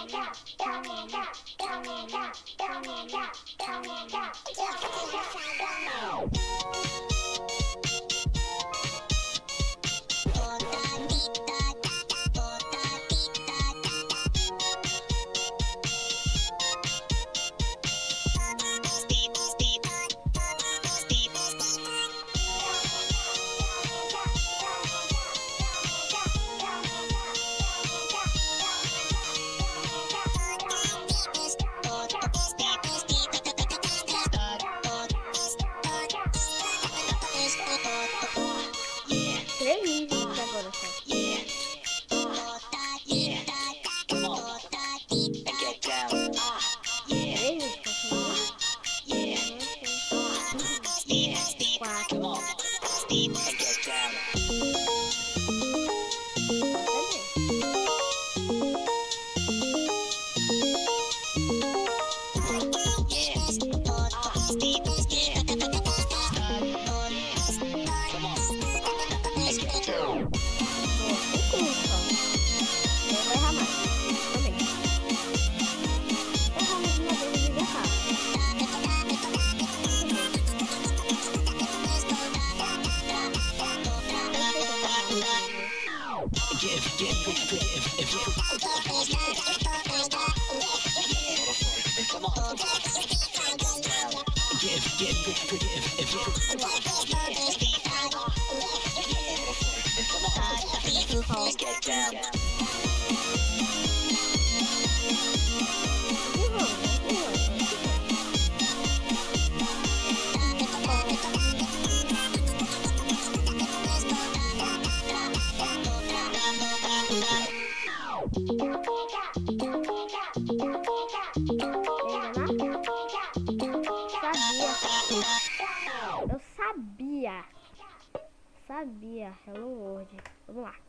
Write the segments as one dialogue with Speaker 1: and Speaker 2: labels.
Speaker 1: Sabia. Hello World. Vamos lá.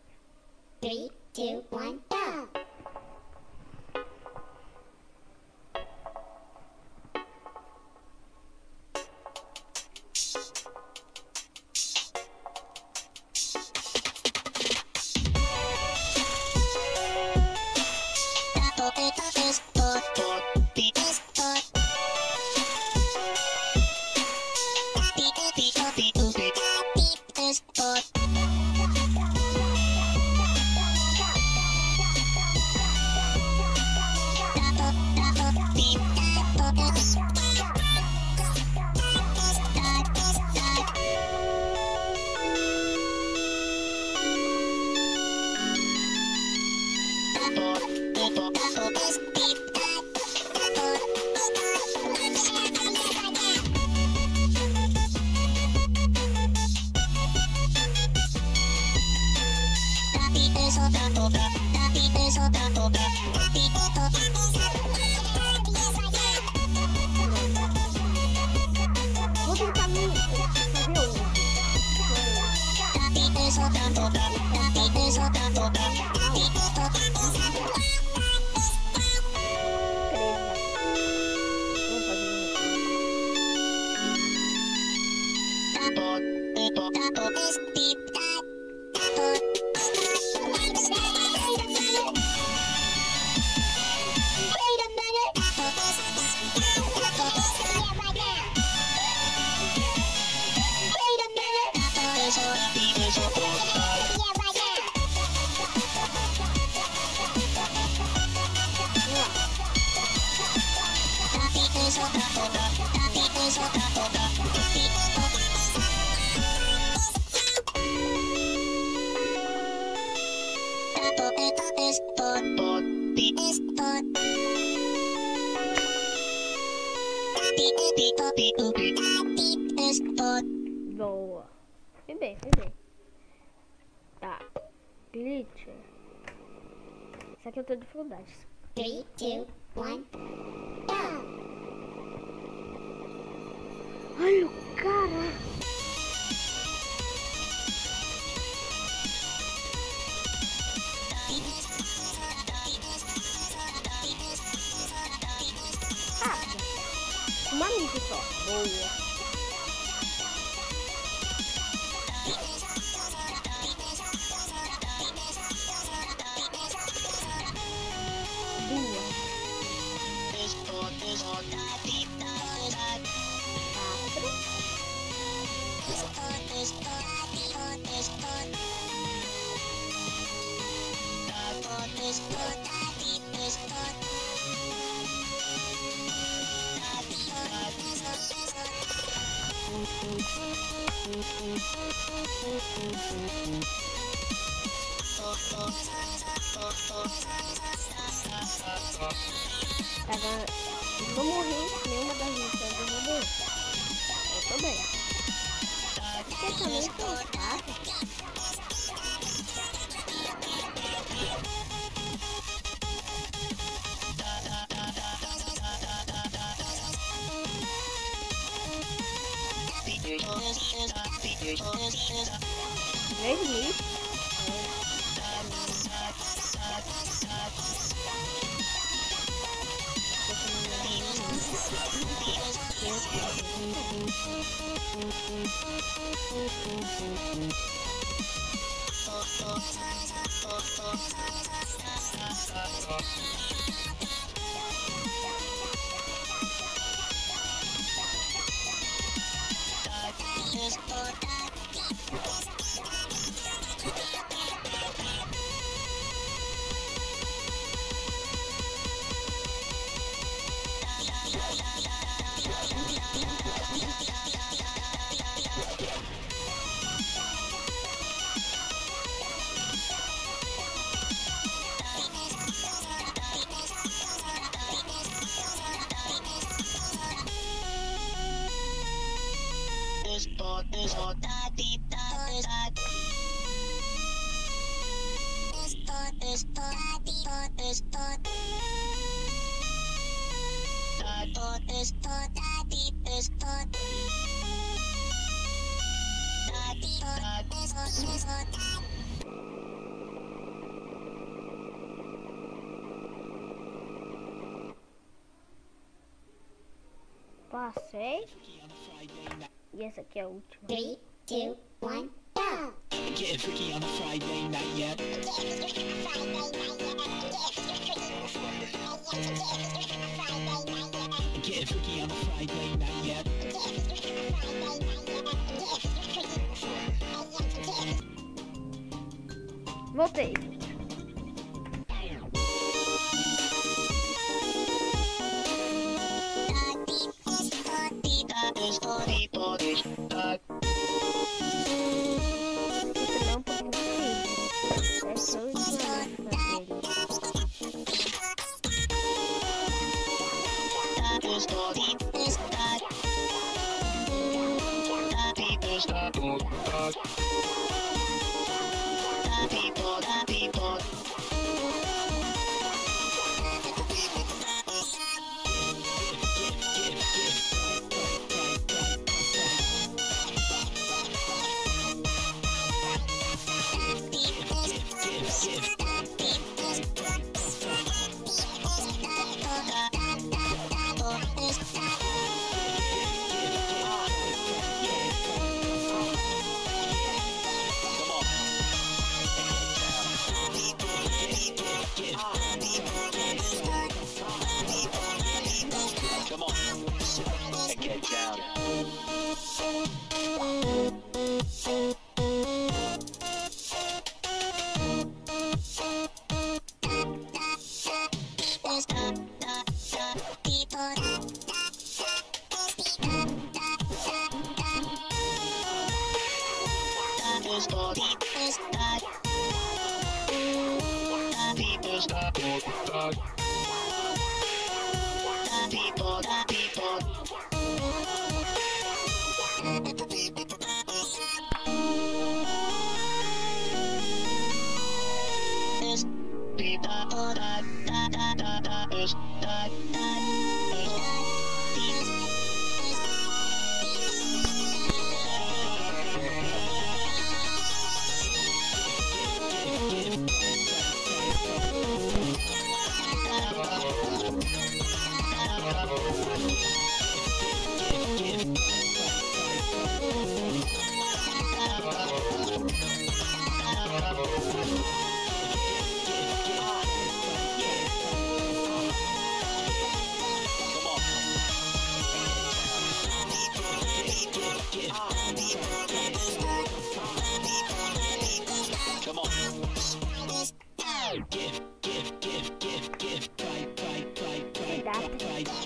Speaker 2: 3, 2, 1, go!
Speaker 1: Boa. Fui bem. Tá. Glitch. Isso aqui eu tô de dificuldades.
Speaker 2: 3, 2, 1, go!
Speaker 1: Olha o cara. Uma amiga só. Boa. Eu não morri em nenhuma das missões, eu vou morrer. Eu tô bem. Porque também são fáceis. Passei. E essa aqui é a última.
Speaker 2: 3, 2, 1, go!
Speaker 3: Getting freaky on a Friday night, yeah. Getting freaky on a Friday night, yeah.
Speaker 1: Voltei.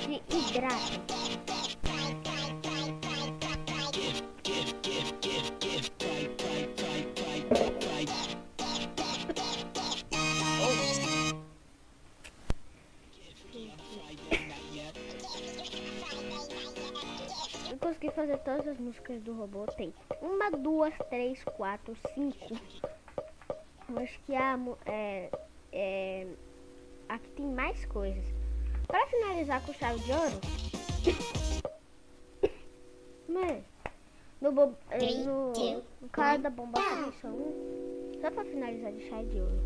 Speaker 1: Hidrata. conseguir fazer todas as músicas do robô, tem 1, 2, 3, 4, 5. Eu acho que aqui tem mais coisas. Para finalizar com chave de ouro, mas no cara da bomba só só para finalizar de chave de ouro.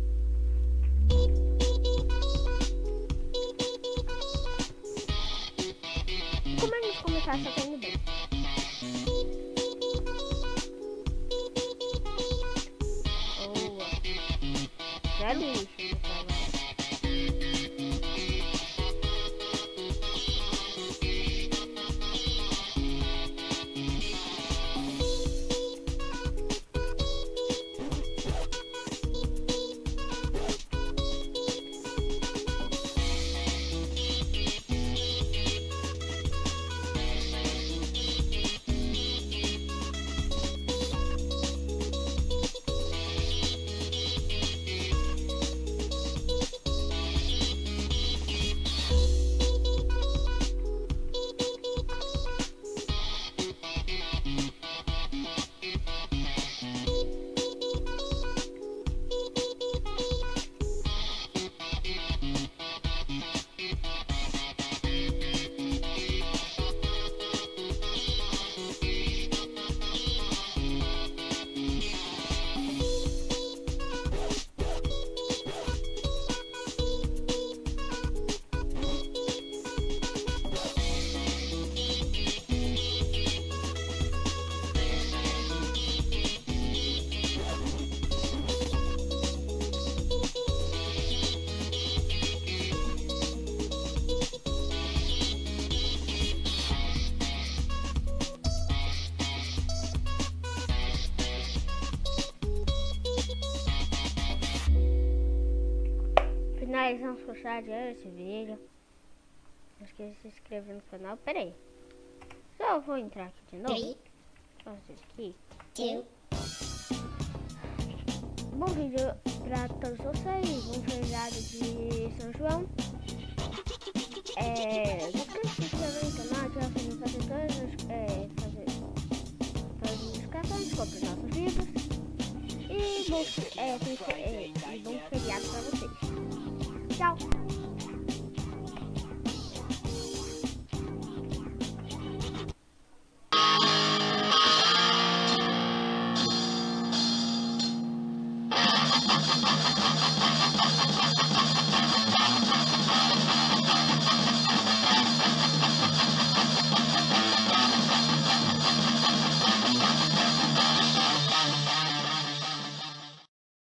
Speaker 1: Como a gente começar só tá indo bem. Boa. Zero lixo nessa agora. Finalizamos com chave de ouro esse vídeo. Não esqueça de se inscrever no canal. Pera aí. Só vou entrar aqui de novo.
Speaker 2: 3,
Speaker 1: Fazer aqui.
Speaker 2: 2,
Speaker 1: Bom vídeo pra todos vocês. Um feriado de São João. Não esqueça de se inscrever no canal. Fazer todas as indicações. Compre nossos livros. E bom